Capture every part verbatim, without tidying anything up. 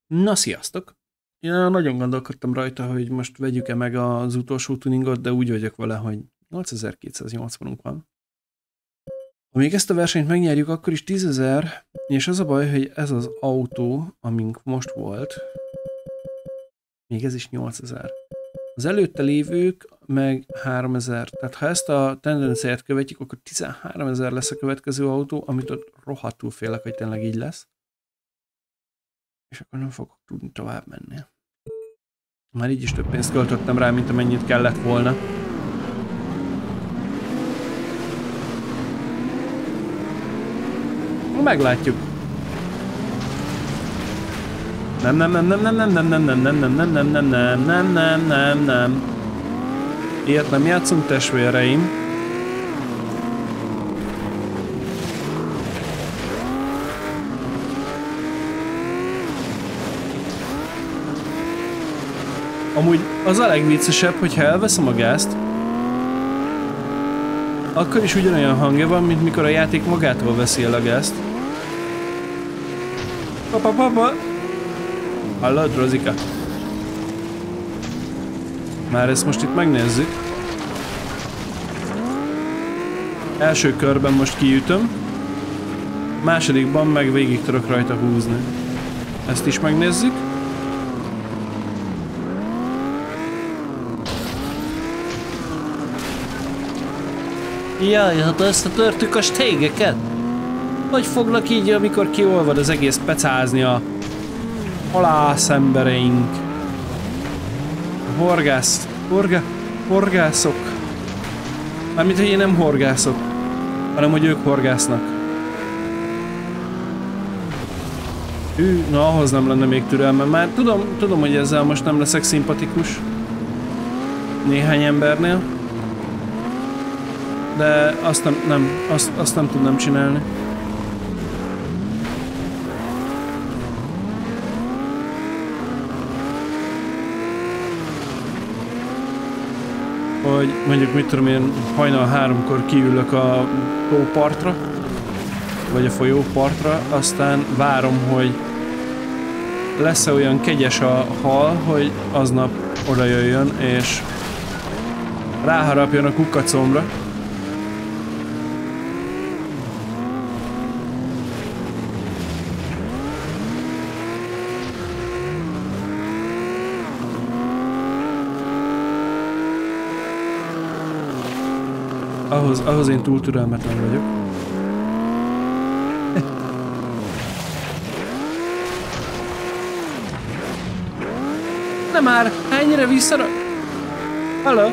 Na, sziasztok! Én nagyon gondolkodtam rajta, hogy most vegyük-e meg az utolsó tuningot, de úgy vagyok vele, hogy nyolcezer-kétszáznyolcvanunk van. Ha még ezt a versenyt megnyerjük, akkor is tízezer, és az a baj, hogy ez az autó, amink most volt, még ez is nyolcezer. Az előtte lévők meg háromezer. Tehát ha ezt a tendenciát követjük, akkor tizenháromezer lesz a következő autó, amit ott rohadtul félek, hogy tényleg így lesz. És akkor nem fogok tudni tovább menni. Már így is több pénzt költöttem rá, mint amennyit kellett volna. Meglátjuk. Nem, nem, nem, nem, nem, nem, nem, nem, nem, nem, nem, nem, nem, nem, nem, nem, nem, nem. Ilyet nem játszunk, testvéreim. Amúgy az a legviccesebb, hogyha elveszem a gázt, akkor is ugyanolyan hangja van, mint mikor a játék magától veszi el a gázt. Papa, papa! Hallod, Rozika? Már ezt most itt megnézzük. Első körben most kiütöm. Másodikban meg végig tudok rajta húzni. Ezt is megnézzük. Jaj, hát összetörtük a stégeket. Hogy fognak így, amikor kiolvad az egész pecázni a halász embereink? Horgász, horgá, horgászok. Mármint, hogy én nem horgászok, hanem hogy ők horgásznak. Hű, na ahhoz nem lenne még türelmem. Már tudom, tudom, hogy ezzel most nem leszek szimpatikus néhány embernél. De azt nem, nem, azt, azt nem tudnám csinálni. Hogy mondjuk mit tudom én, hajnal háromkor kiülök a tópartra, vagy a folyópartra, aztán várom, hogy lesz-e olyan kegyes a hal, hogy aznap oda jöjjön, és ráharapjon a kukacomra. Ahhoz, ahhoz én túl türelmetlen vagyok. Nem már! Ennyire visszara... Halló?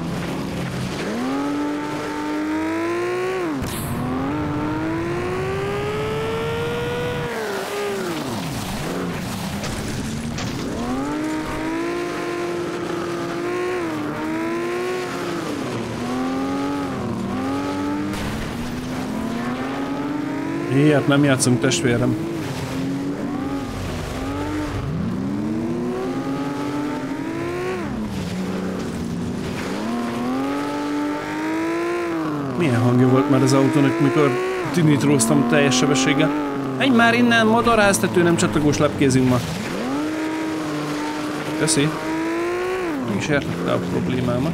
Ilyet nem játszunk, testvérem. Milyen hangja volt már az autónak, mikor tinitróztam teljes sebességgel? Menj már innen, modorháztető, nem csatogós lepkézünk ma. Köszi. Meg is értette a problémámat.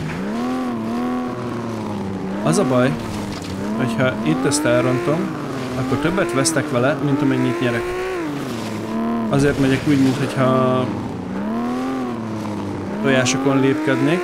Az a baj, hogyha itt ezt elrontom, akkor többet vesztek vele, mint amennyit nyerek. Azért megyek úgy, mintha tojásokon lépkednék.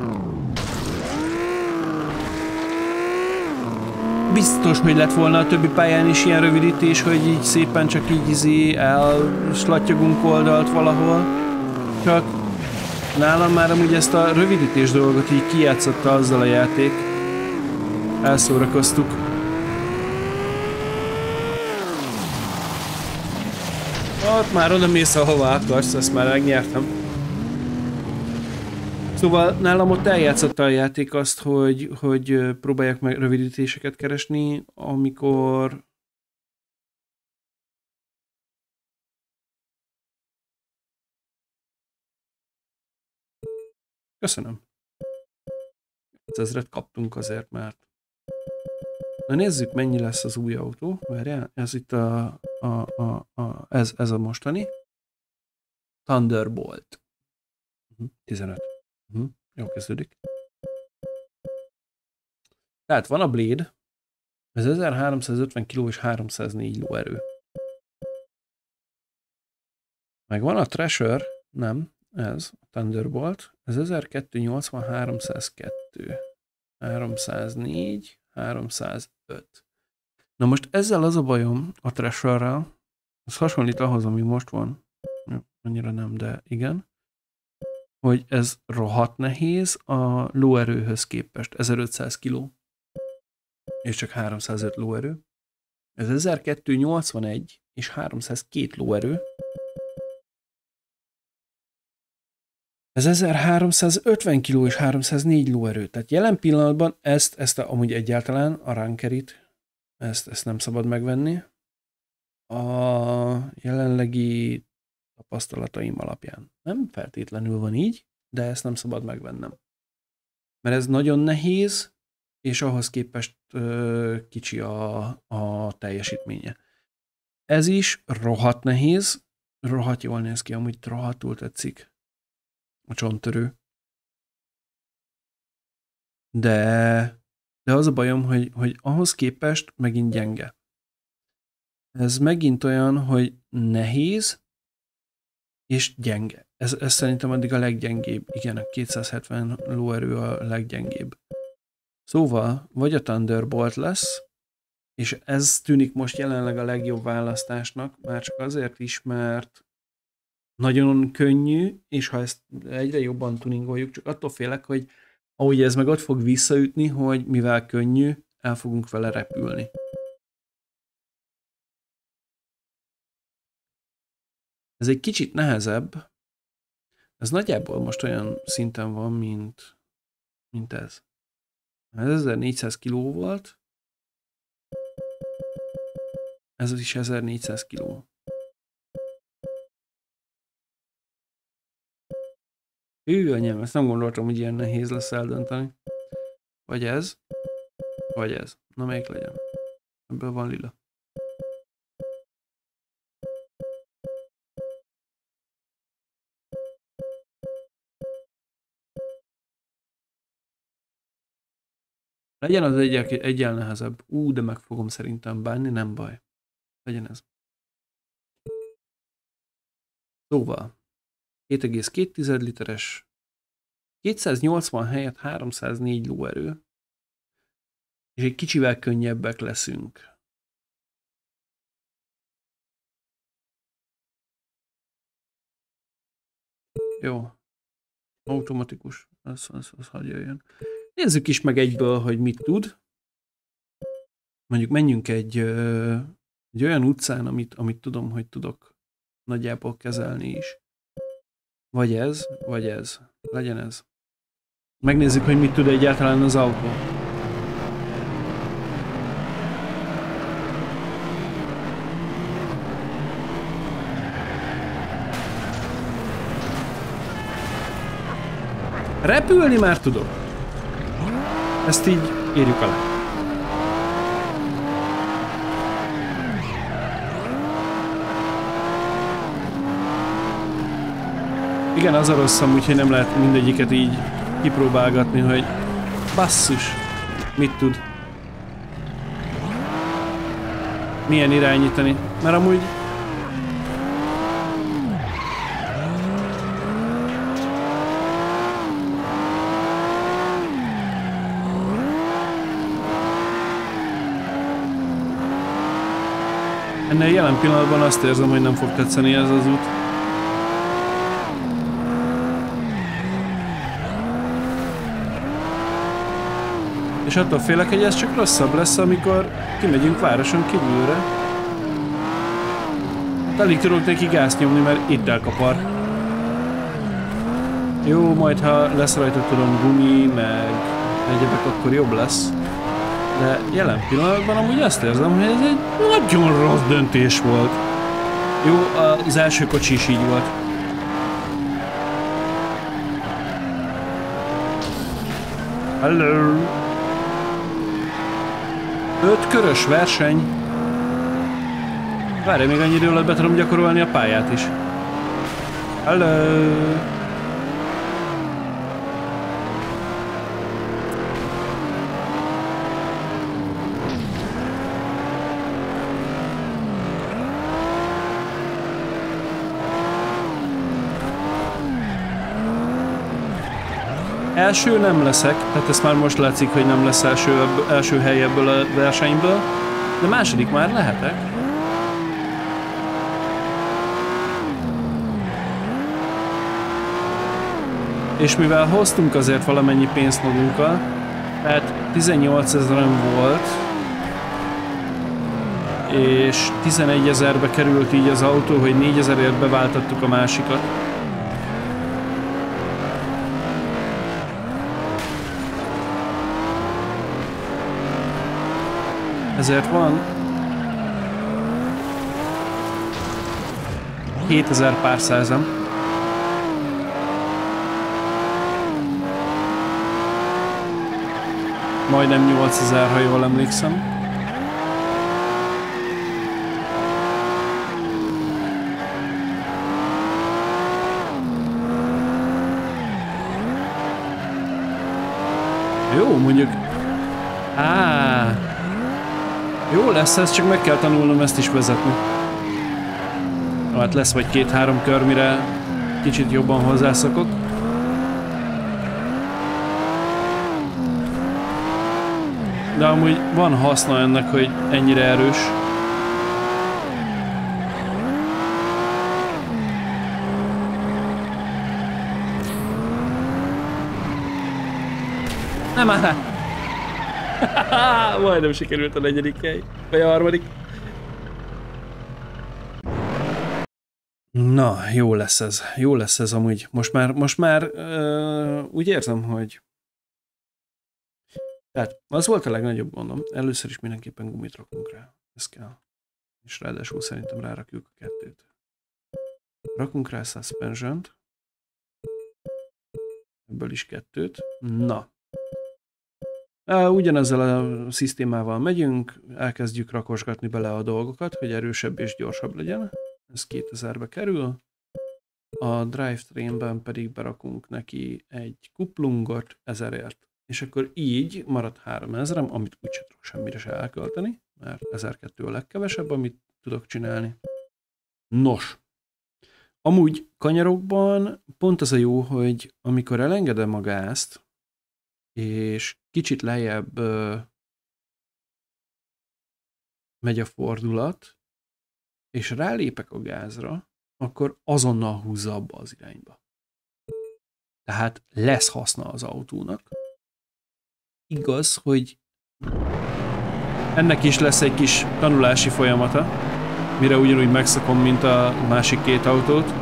Biztos, hogy lett volna a többi pályán is ilyen rövidítés, hogy így szépen csak így izé elslattyogunk oldalt valahol. Csak nálam már amúgy ezt a rövidítés dolgot így kijátszotta azzal a játék. Elszórakoztuk. Ott már oda mész, ahova akarsz, ezt már megnyertem. Szóval nálam ott eljátszotta a játék azt, hogy, hogy próbálják meg rövidítéseket keresni, amikor... Köszönöm. ötezret kaptunk azért, mert... Na nézzük, mennyi lesz az új autó. Várjál, ez itt a... a, a, a ez, ez a mostani. Thunderbolt. Uh-huh. tizenöt. Uh-huh. Jó kezdődik. Tehát van a Blade, ez ezerháromszázötven kiló és háromszáznégy lóerő. Meg van a Thrasher, nem, ez, a Thunderbolt, ez ezerkétszáznyolcvan háromszázkettő. háromszáznégy, háromszázöt. Na most ezzel az a bajom a Thrasherrel, ez hasonlít ahhoz, ami most van. Annyira nem, de igen. Hogy ez rohadt nehéz a lóerőhöz képest. ezerötszáz kiló. És csak háromszázöt lóerő. Ez ezerkétszáznyolcvanegy és háromszázkettő lóerő. Ez ezerháromszázötven kiló és háromszáznégy lóerő. Tehát jelen pillanatban ezt, ezt a, amúgy egyáltalán a rankerit, ezt, ezt nem szabad megvenni. A jelenlegi tapasztalataim alapján. Nem feltétlenül van így, de ezt nem szabad megvennem. Mert ez nagyon nehéz, és ahhoz képest ö, kicsi a, a teljesítménye. Ez is rohadt nehéz, rohadt jól néz ki, amúgy rohadtul tetszik a csonttörő. De, de az a bajom, hogy, hogy ahhoz képest megint gyenge. Ez megint olyan, hogy nehéz, és gyenge. Ez, ez szerintem addig a leggyengébb. Igen, a kétszázhetven lóerő a leggyengébb. Szóval, vagy a Thunderbolt lesz, és ez tűnik most jelenleg a legjobb választásnak, már csak azért is, mert nagyon könnyű, és ha ezt egyre jobban tuningoljuk, csak attól félek, hogy ahogy ez meg ott fog visszaütni, hogy mivel könnyű, el fogunk vele repülni. Ez egy kicsit nehezebb. Ez nagyjából most olyan szinten van, mint, mint ez. Ez ezernégyszáz kiló volt. Ez is ezernégyszáz kiló. Hű, anyám, ezt nem gondoltam, hogy ilyen nehéz lesz eldönteni. Vagy ez, vagy ez. Na, melyik legyen? Ebből van lila. Legyen az egyel, egyel nehezebb. Ú, de meg fogom szerintem bánni, nem baj. Legyen ez. Szóval, két egész két literes, kétszáznyolcvan helyett háromszáznégy lóerő, és egy kicsivel könnyebbek leszünk. Jó. Automatikus. Az, az, az hagyja jön. Nézzük is meg egyből, hogy mit tud. Mondjuk menjünk egy, egy olyan utcán, amit, amit tudom, hogy tudok nagyjából kezelni is. Vagy ez, vagy ez. Legyen ez. Megnézzük, hogy mit tud egyáltalán az autó. Repülni már tudok. Ezt így írjuk alá. Igen, az a rosszam, úgyhogy nem lehet mindegyiket így kipróbálgatni, hogy basszus, mit tud. Milyen irányítani. Mert amúgy ennél jelen pillanatban azt érzem, hogy nem fog tetszeni ez az út. És attól félek, hogy ez csak rosszabb lesz, amikor kimegyünk városon kívülre. Alig tudok neki gázt nyomni, mert itt elkapar. Jó, majd ha lesz rajta tudom gumi, meg egyebek, akkor jobb lesz. De jelen pillanatban amúgy azt érzem, hogy ez egy nagyon rossz döntés volt. Jó, az első kocsi is így volt. Hello! Öt körös verseny. Várj, még annyi idő alatt be tudom gyakorolni a pályát is. Hello! Első nem leszek, tehát ezt már most látszik, hogy nem lesz első, első hely ebből a versenyből, de második már lehetek. És mivel hoztunk azért valamennyi pénzt magunkkal, tehát tizennyolcezren volt, és tizenegyezerbe került így az autó, hogy négyezerért beváltottuk a másikat. Ezért van hétezer pár százam. Majdnem nyolcezer, ha jól emlékszem. Jó, mondjuk... Á, jó lesz ez, csak meg kell tanulnom ezt is vezetni. Hát lesz vagy két-három kör, mire kicsit jobban hozzászokok. De amúgy van haszna ennek, hogy ennyire erős. Nem áll! Majdnem sikerült a negyedik hely, vagy a harmadik. Na, jó lesz ez. Jó lesz ez amúgy. Most már, most már uh, úgy érzem, hogy... Tehát az volt a legnagyobb gondom. Először is mindenképpen gumit rakunk rá. Ez kell. És ráadásul szerintem rárakjuk a kettőt. Rakunk rá suspensiont. Ebből is kettőt. Na. Ugyanezzel a szisztémával megyünk, elkezdjük rakosgatni bele a dolgokat, hogy erősebb és gyorsabb legyen. Ez kétezerbe kerül. A drivetrainben pedig berakunk neki egy kuplungot ezerért. És akkor így marad háromezrem, amit úgyse tudok semmire se elkölteni, mert ezerkettő a legkevesebb, amit tudok csinálni. Nos. Amúgy kanyarokban pont az a jó, hogy amikor elengedem a gázt, és kicsit lejjebb ö, megy a fordulat, és rálépek a gázra, akkor azonnal húzza abba az irányba. Tehát lesz haszna az autónak. Igaz, hogy ennek is lesz egy kis tanulási folyamata, mire ugyanúgy megszakom, mint a másik két autót.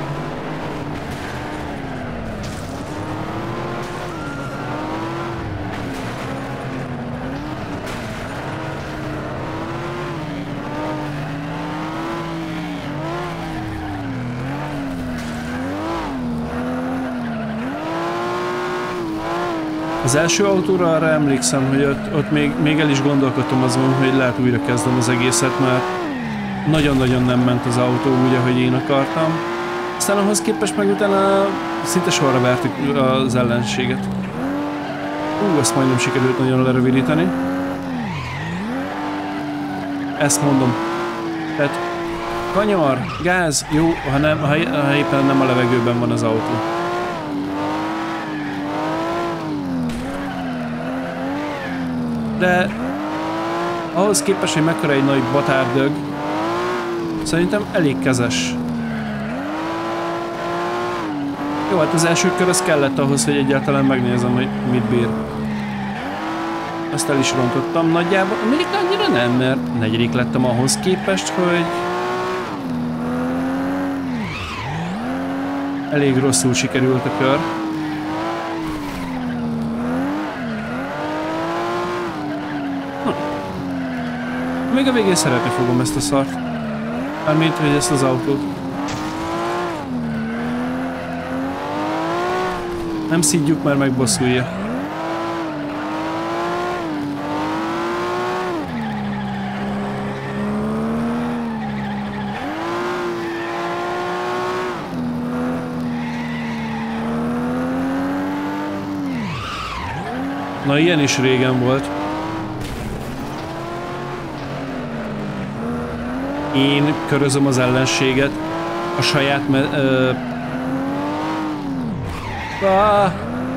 Az első autóra arra emlékszem, hogy ott, ott még, még el is gondolkodtam azon, hogy lehet újra kezdem az egészet, mert nagyon-nagyon nem ment az autó úgy, ahogy én akartam. Aztán ahhoz képest meg utána szinte sorra vertük az ellenséget. Ú, azt majdnem sikerült nagyon lerövidíteni. Ezt mondom. Tehát kanyar, gáz, jó, ha, nem, ha, ha éppen nem a levegőben van az autó. De ahhoz képest, hogy mekkora egy nagy batárdög, szerintem elég kezes. Jó, hát az első kör az kellett ahhoz, hogy egyáltalán megnézem, hogy mit bír. Azt el is rontottam nagyjából, még annyira nem, mert negyedik lettem ahhoz képest, hogy elég rosszul sikerült a kör. Még a végén szeretni fogom ezt a szart. Mármint, hogy ezt az autót. Nem szidjuk, mert megbosszulja. Na, ilyen is régen volt. Én körözöm az ellenséget a saját me... Ö... Ah!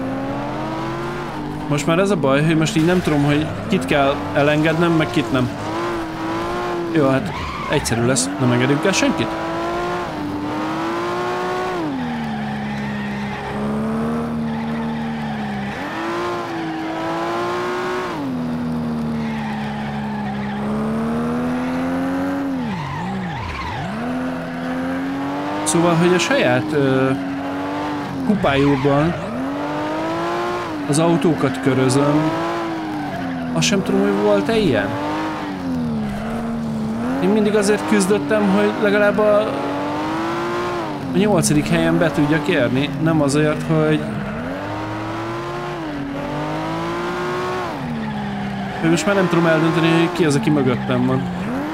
Most már ez a baj, hogy most így nem tudom, hogy kit kell elengednem, meg kit nem. Jó, hát egyszerű lesz, nem engedünk el senkit. Szóval, hogy a saját ö, kupájúban az autókat körözöm, azt sem tudom, hogy volt-e ilyen. Én mindig azért küzdöttem, hogy legalább a, a nyolcadik helyen be tudjak érni, nem azért, hogy hogy most már nem tudom eldönteni, hogy ki az, aki mögöttem van.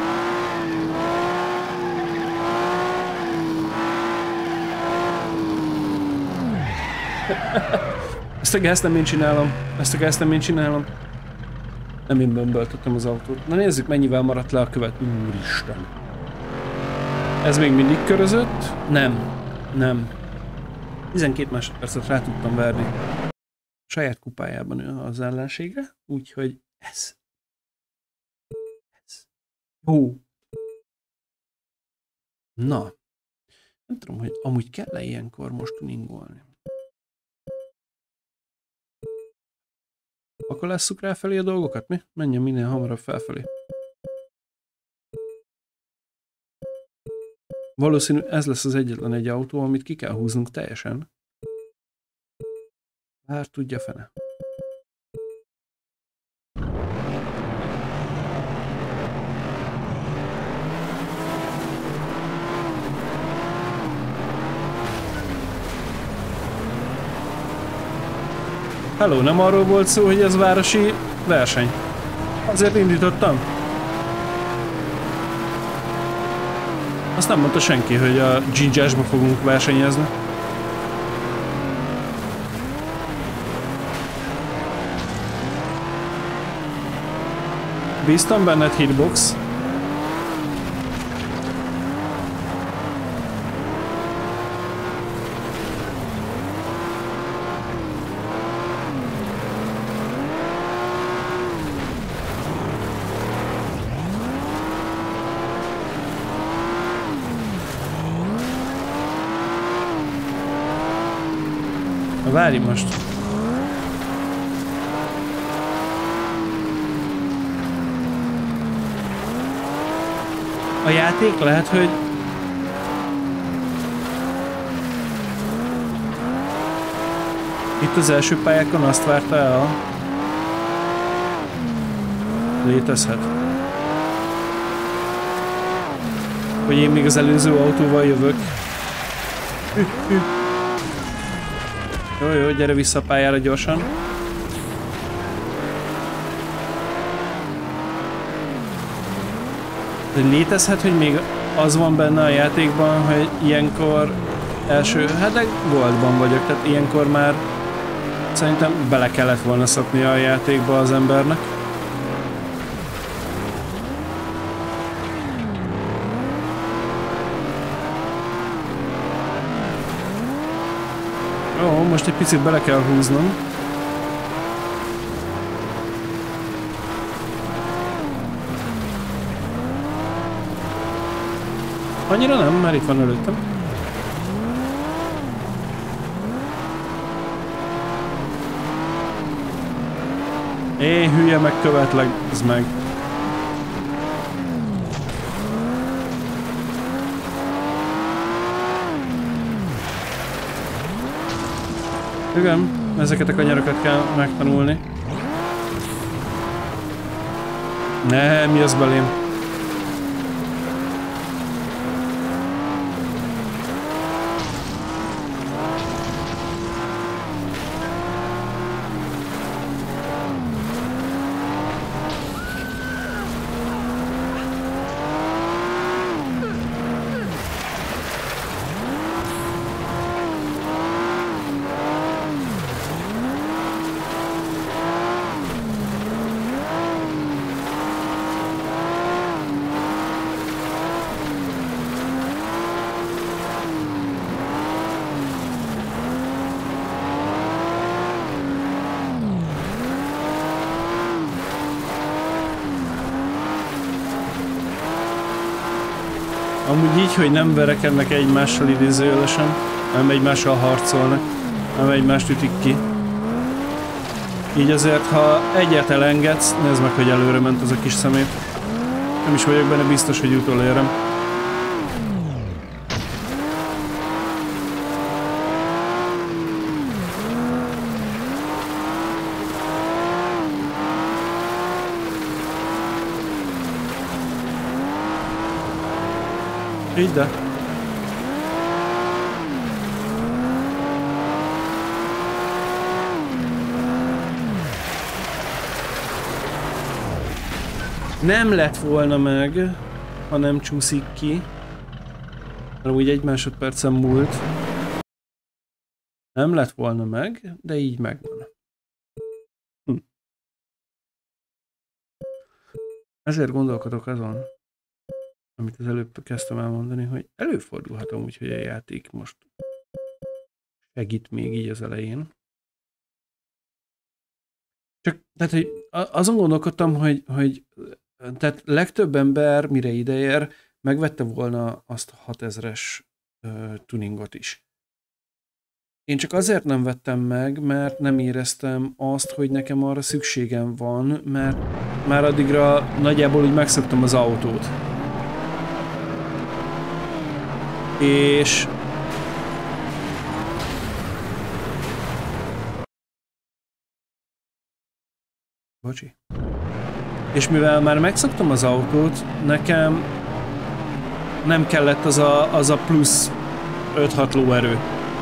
Ezt a gázt nem én csinálom. Ezt a gázt nem én csinálom. Nem én bömböltöttem az autót. Na nézzük, mennyivel maradt le a követ. Úristen. Ez még mindig körözött? Nem. Nem. tizenkét másodpercet rá tudtam verni. Saját kupájában az ellenségre. Úgyhogy ez. Ez. Ó. Na. Nem tudom, hogy amúgy kell-e ilyenkor most tuningolni. Akkor lásszuk rá felé a dolgokat, mi? Menjen minél hamarabb felfelé. Valószínű ez lesz az egyetlen egy autó, amit ki kell húznunk teljesen. Bár tudja fene. Hello, nem arról volt szó, hogy ez városi verseny. Azért indítottam. Azt nem mondta senki, hogy a Gingersbe fogunk versenyezni. Bíztam benned, Hitbox. Várj most. A játék lehet, hogy itt az első pályákon azt várta el. Létezhet. Hogy én még az előző autóval jövök. Hű, hű. Jó, jó, gyere vissza a pályára gyorsan. De létezhet, hogy még az van benne a játékban, hogy ilyenkor első, hát de goldban vagyok, tehát ilyenkor már szerintem bele kellett volna szoknia a játékba az embernek. Ó, most egy picit bele kell húznom. Annyira nem, mert itt van előttem. É, hülye, megkövetlek, ez meg. Igen, ezeket a kanyarokat kell megtanulni. Nem, jössz belém. amúgy így, hogy nem verekednek egymással idézőjelesen, hanem egymással harcolnak, hanem egymást ütik ki. Így azért, ha egyet elengedsz, nézd meg, hogy előre ment az a kis szemét. Nem is vagyok benne biztos, hogy utolérem. Így de. Nem lett volna meg, ha nem csúszik ki. Mert úgy egy másodpercen múlt. Nem lett volna meg, de így megvan. Hm. Ezért gondolkodok azon, amit az előbb kezdtem elmondani, hogy előfordulhat amúgy, hogy a játék most segít még így az elején. Csak, tehát, hogy azon gondolkodtam, hogy, hogy tehát legtöbb ember, mire ideér, megvette volna azt a hatezres uh, tuningot is. Én csak azért nem vettem meg, mert nem éreztem azt, hogy nekem arra szükségem van, mert már addigra nagyjából úgy megszoktam az autót. És... Bocsi. És mivel már megszoktam az autót, nekem nem kellett az a, az a plusz öt-hat lóerő.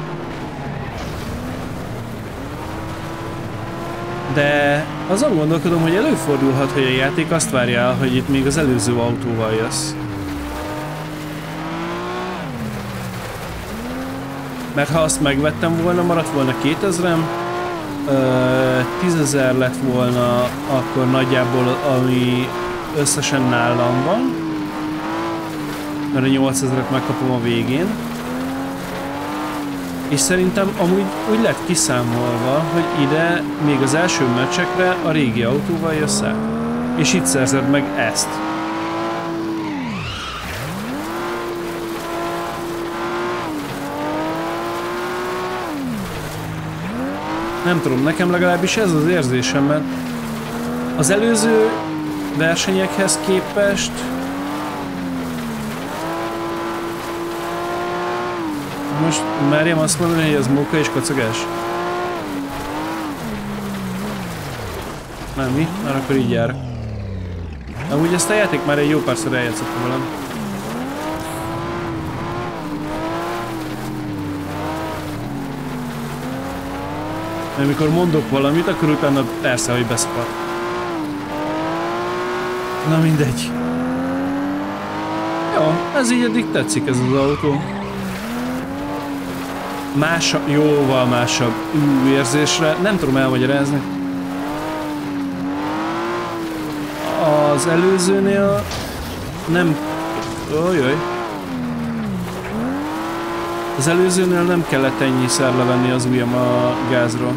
De azon gondolkodom, hogy előfordulhat, hogy a játék azt várja el, hogy itt még az előző autóval jössz. Mert ha azt megvettem volna, maradt volna kétezrem, tízezer lett volna akkor nagyjából, ami összesen nálam van, mert a nyolcezret megkapom a végén. És szerintem amúgy úgy lett kiszámolva, hogy ide még az első meccsekre a régi autóval jössz el. És itt szerzed meg ezt. Nem tudom, nekem legalábbis ez az érzésem, mert az előző versenyekhez képest most merjem azt mondani, hogy ez móka és kacagás? Nem, mi? Már akkor így jár. Amúgy ezt a játék már egy jó párszor eljátszottam velem. Mert amikor mondok valamit, akkor utána persze, hogy beszapad. Na mindegy. Jó, ez így eddig tetszik ez az autó. Másabb, jóval másabb ú, érzésre, nem tudom elmagyarázni. Az előzőnél nem... Ojjaj. Az előzőnél nem kellett ennyiszer levenni az ujjam a gázról.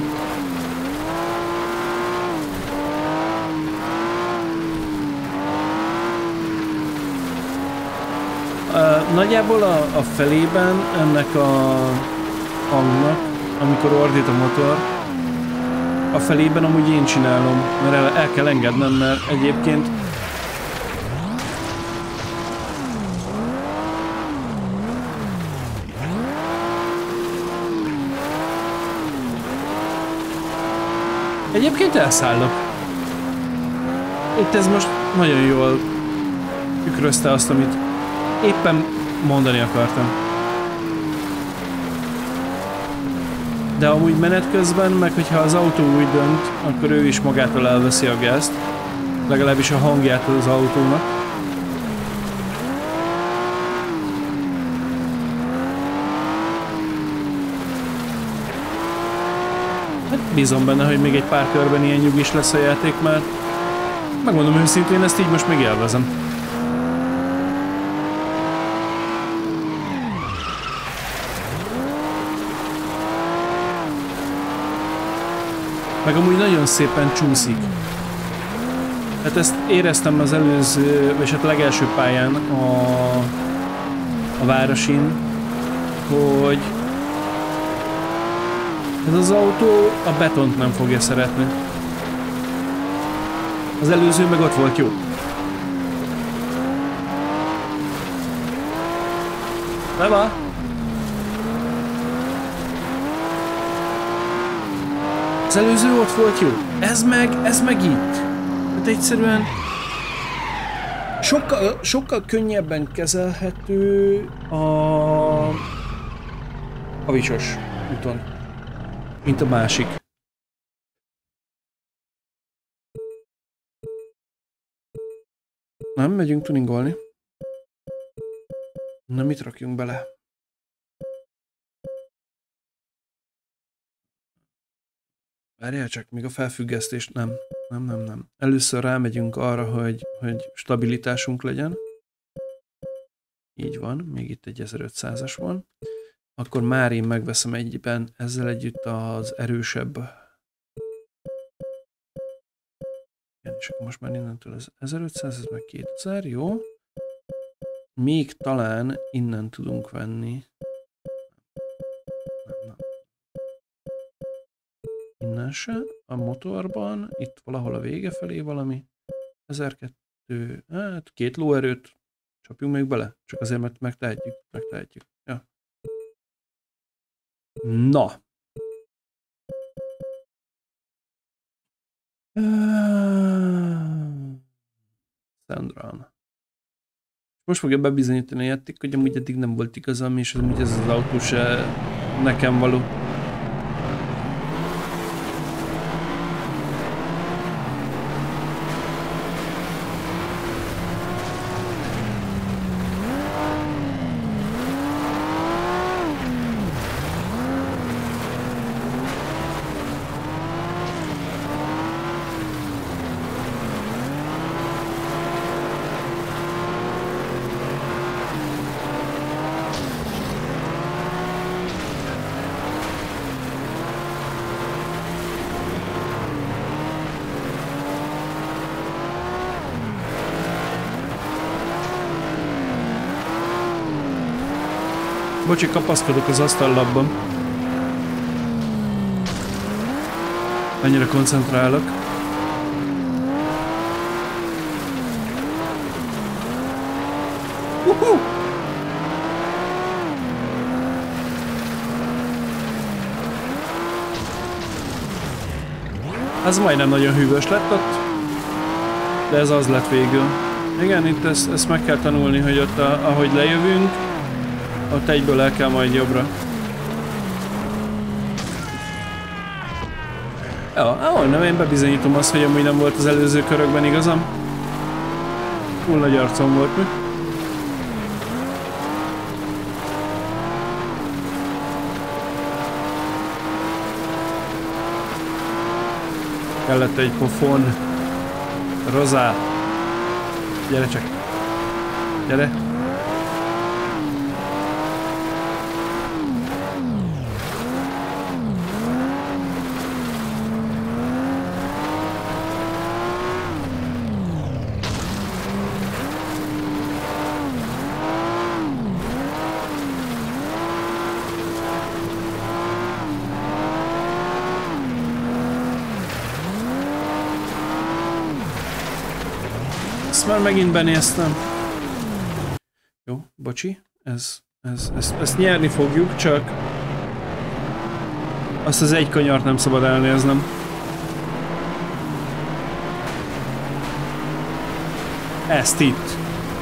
Uh, nagyjából a, a felében ennek a hangnak, amikor ordít a motor, a felében amúgy én csinálom, mert el, el kell engednem, mert egyébként Egyébként elszállok. Itt ez most nagyon jól tükrözte azt, amit éppen mondani akartam. De amúgy menet közben, meg hogyha az autó úgy dönt, akkor ő is magától elveszi a gázt. Legalábbis a hangját az autónak. Hát bízom benne, hogy még egy pár körben ilyen nyugis lesz a játék, mert megmondom őszintén, ezt így most még élvezem. Meg amúgy nagyon szépen csúszik. Hát ezt éreztem az előző, vagy hát legelső pályán a a városin, hogy ez az autó a betont nem fogja szeretni. Az előző meg ott volt jó. Leva! Az előző ott volt jó. Ez meg, ez meg itt. Hát egyszerűen sokkal, sokkal könnyebben kezelhető a a vicsos úton, mint a másik. Nem, megyünk tuningolni. Na, mit rakjunk bele? Várjál csak, még a felfüggesztés nem. Nem, nem, nem. Először rámegyünk arra, hogy, hogy stabilitásunk legyen. Így van, még itt egy ezerötszázas van. Akkor már én megveszem egyben ezzel együtt az erősebb. Igen, és akkor most már innentől ez ezerötszáz, ez meg kétezer, jó. Még talán innen tudunk venni. Nem, nem. Innen se. A motorban, itt valahol a vége felé valami. ezerkettő, hát két lóerőt csapjunk még bele. Csak azért, mert megtehetjük, megtehetjük. Ja. Na. Sandran. Most fogja bebizonyítani a játék, hogy amúgy eddig nem volt igazam, és amúgy ez az autó se nekem való. Bocsi, kapaszkodok az asztallapban. Annyira koncentrálok. Uh-huh. Ez majdnem nagyon hűvös lett ott, de ez az lett végül. Igen, itt ezt, ezt meg kell tanulni, hogy ott a, ahogy lejövünk, ott egyből el kell majd jobbra. Ja, ahol nem, én bebizonyítom azt, hogy amúgy nem volt az előző körökben igazam. Túl nagy arcom volt mi. Kellett egy pofon. Rozá. Gyere csak. Gyere. Már megint benéztem. Jó, bocsi, ez, ez, ez, ezt nyerni fogjuk, csak azt az egy kanyart nem szabad elnéznem. Ezt itt.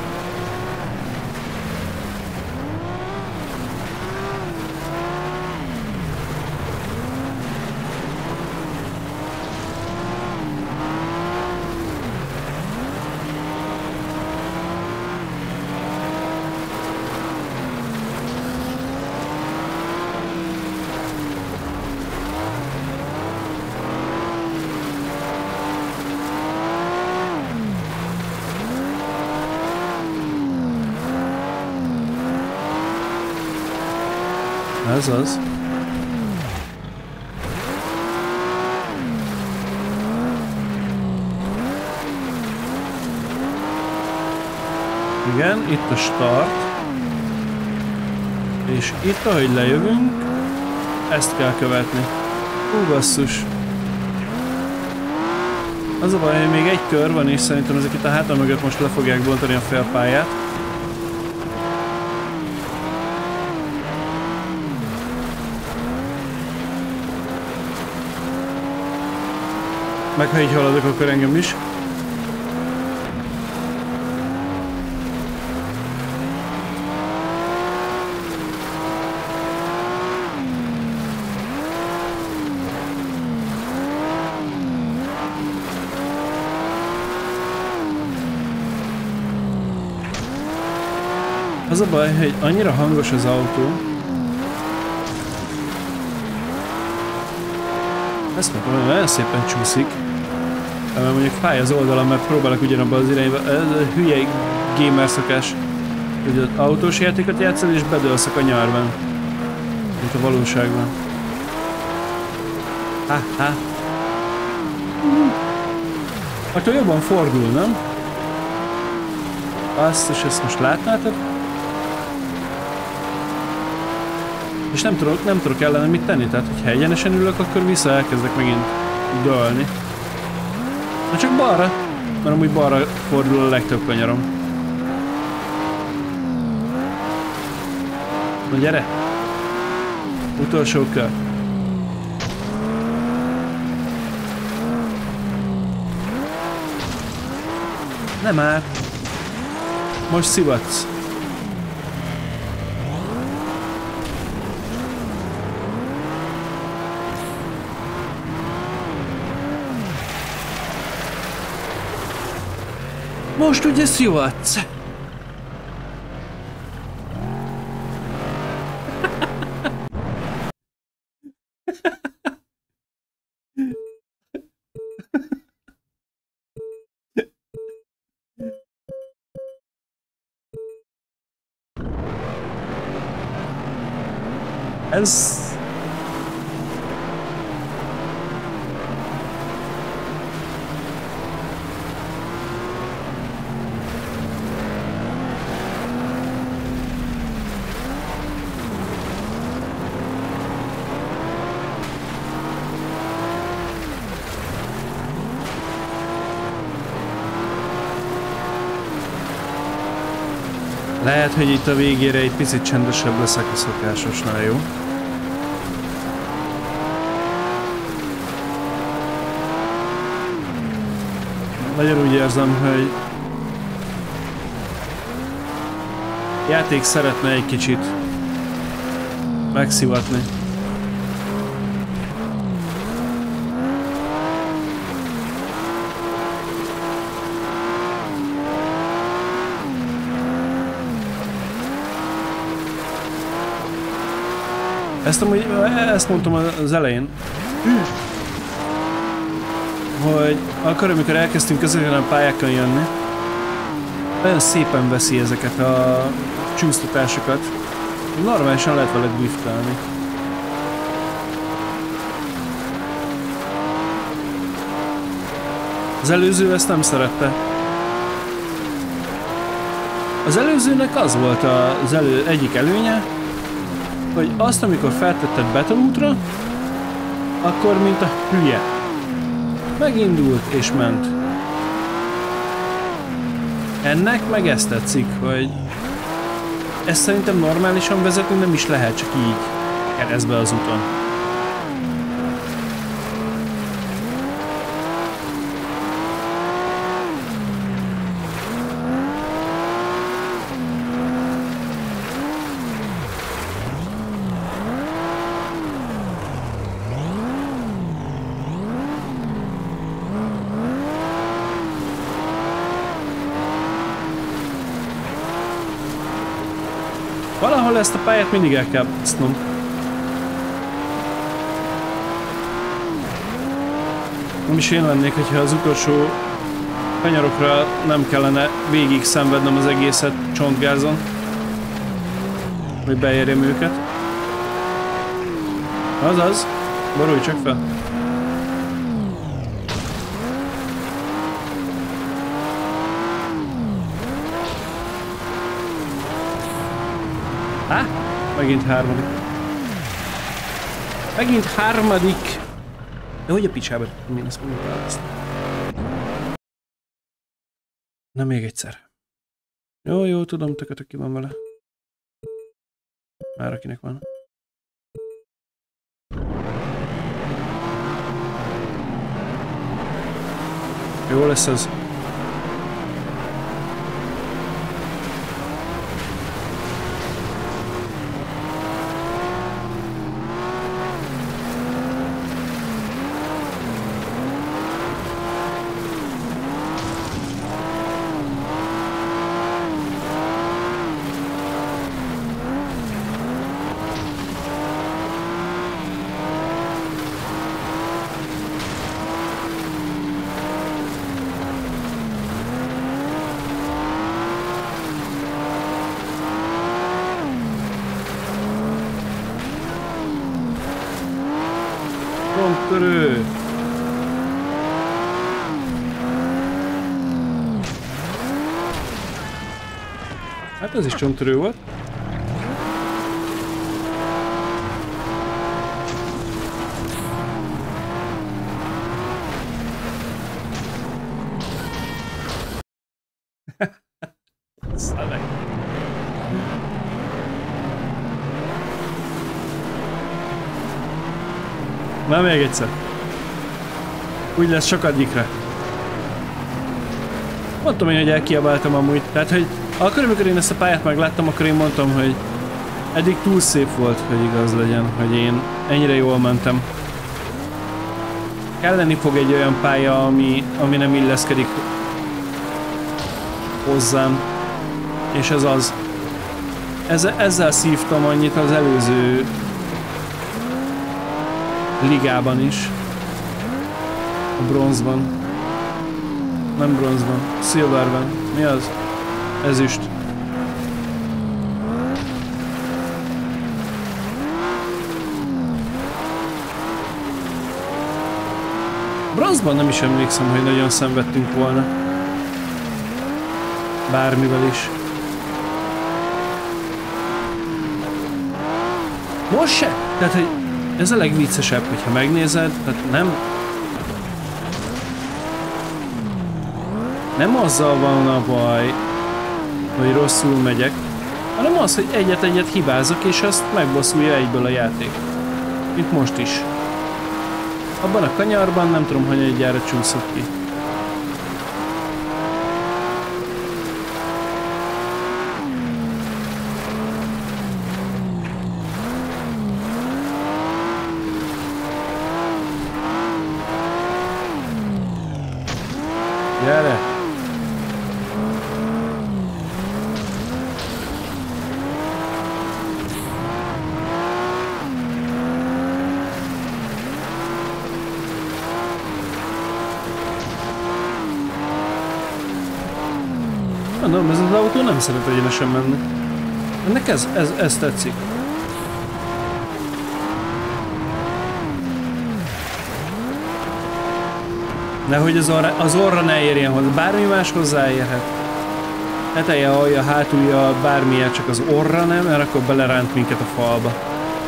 Ez az. Igen, itt a start. És itt, ahogy lejövünk, ezt kell követni. Hú, basszus. Az a baj, hogy még egy kör van, és szerintem ezek itt a hátam mögött most le fogják bontani a félpályát. Meg ha így haladok, akkor engem is. Az a baj, hogy annyira hangos az autó. Ezt mondom, hogy nagyon szépen csúszik. Mert mondjuk fáj az oldalam, mert próbálok ugyanabban az irányba. Ez a hülye gamer szokás, hogy az autós játékot játszol és bedőlsz a kanyarban. Mint a valóságban. Ha, ha. Attól jobban fordul, nem? Azt, és ezt most látnátok? És nem tudok, nem tudok ellene mit tenni, tehát hogyha egyenesen ülök, akkor vissza elkezdek megint dőlni. Na csak balra, mert amúgy balra fordul a legtöbb kanyarom. Na gyere! Utolsó kör. Nem már! Most szivatsz. Most ugye szivatsz. Ez... Lehet, hogy itt a végére egy picit csendesebb leszek a szokásosnál, jó? Nagyon úgy érzem, hogy a játék szeretne egy kicsit megszivatni. Ezt amúgy, ezt mondtam az elején, hogy akkor, amikor elkezdtünk ezeken a pályákon jönni, nagyon szépen veszi ezeket a csúsztatásokat. Normálisan lehet vele driftelni. Az előző ezt nem szerette. Az előzőnek az volt az elő, egyik előnye, hogy azt, amikor feltetted betonútra, akkor mint a hülye. Megindult és ment. Ennek meg ezt tetszik, hogy ezt szerintem normálisan vezetni nem is lehet, csak így keresztbe az úton. Valahol ezt a pályát mindig el kell basznom. Nem is én lennék, hogyha az utolsó kanyarokra nem kellene végig szenvednem az egészet csontgázon, hogy beérjem őket. Azaz, borulj csak fel. Há? Megint harmadik. Megint harmadik! De hogy a picsába tudtam én ezt mondjuk választani? Na még egyszer. Jó, jó, tudom, tökötök ki van vele. Már akinek van. Jó lesz ez. Fronttörő! Hát ez is csomtörő volt. Szalek. Na még egyszer. Úgy lesz sokadikra. Mondtam én, hogy elkiabáltam amúgy. Tehát, hogy akkor, amikor én ezt a pályát megláttam, akkor én mondtam, hogy eddig túl szép volt, hogy igaz legyen, hogy én ennyire jól mentem. Kelleni fog egy olyan pálya, ami, ami nem illeszkedik hozzám. És ez az. Ezzel, ezzel szívtam annyit az előző ligában is. A bronzban. Nem bronzban. Silverben. Mi az? Ezüst. Bronzban nem is emlékszem, hogy nagyon szenvedtünk volna. Bármivel is. Most se! Tehát, hogy ez a legviccesebb, hogyha megnézed, tehát nem... Nem azzal van a baj, hogy rosszul megyek, hanem az, hogy egyet-egyet hibázok, és azt megbosszulja egyből a játék. Mint most is. Abban a kanyarban nem tudom, hogy egyára csúszok ki. Gyere! Mondom, ez az autó nem szeret egyenesen menni. Ennek ez, ez, ez tetszik. Nehogy az orra, az orra ne érjen hozzá, bármi más hozzáérhet. Teteje, alja, hátulja, bármilyen, csak az orra nem, mert akkor beleránt minket a falba.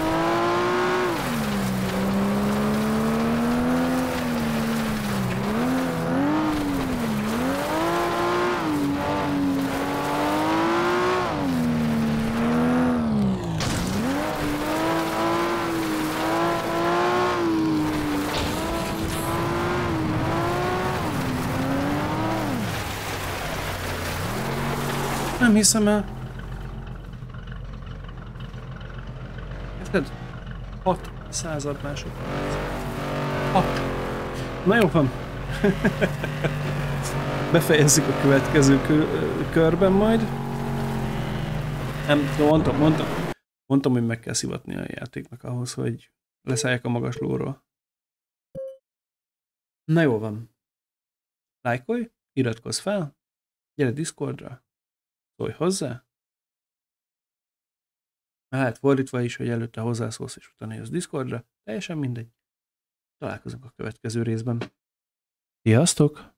Nem hiszem el. Érted? hat század másodperc. hat. Na jó van. Befejezzük a következő körben majd. Nem, mondtam, mondtam. Mondtam, hogy meg kell szivatni a játéknak ahhoz, hogy leszálljak a magas lóról. Na jó van. Lájkolj, iratkozz fel, gyere Discordra. Szólj hozzá. Hát fordítva is, hogy előtte hozzászólsz és utána jössz Discordra. Teljesen mindegy. Találkozunk a következő részben. Sziasztok!